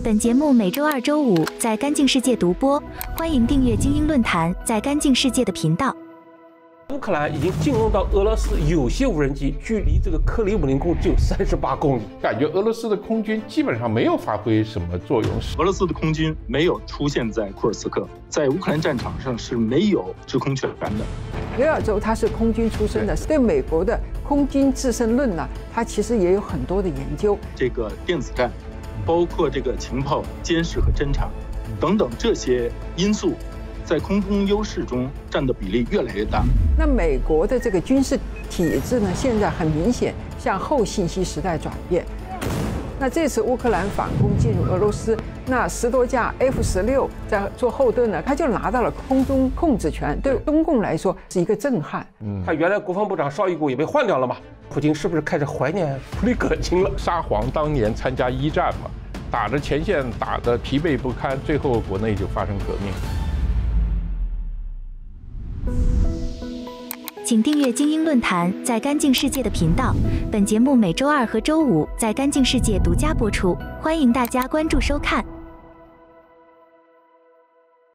本节目每周二、周五在干净世界独播，欢迎订阅精英论坛在干净世界的频道。 乌克兰已经进入到俄罗斯有些无人机距离这个克里姆林宫只有38公里， 感觉俄罗斯的空军基本上没有发挥什么作用。 俄罗斯的空军没有出现在库尔斯克，在乌克兰战场上是没有制空权的。 刘亚洲他是空军出身的，对美国的空军自身论呢，他其实也有很多的研究。 这个电子战，包括这个情报监视和侦察等等这些因素，在空中优势中占的比例越来越大。 那美国的这个军事体制呢，现在很明显向后信息时代转变。那这次乌克兰反攻进入俄罗斯，那10多架 F-16在做后盾呢，他就拿到了空中控制权，对中共来说是一个震撼。 他原来国防部长绍伊古也被换掉了嘛，普京是不是开始怀念普里戈金了？ 沙皇当年参加一战嘛，打着前线打得疲惫不堪，最后国内就发生革命。 请订阅精英论坛在干净世界的频道，本节目每周二和周五在干净世界独家播出，欢迎大家关注收看。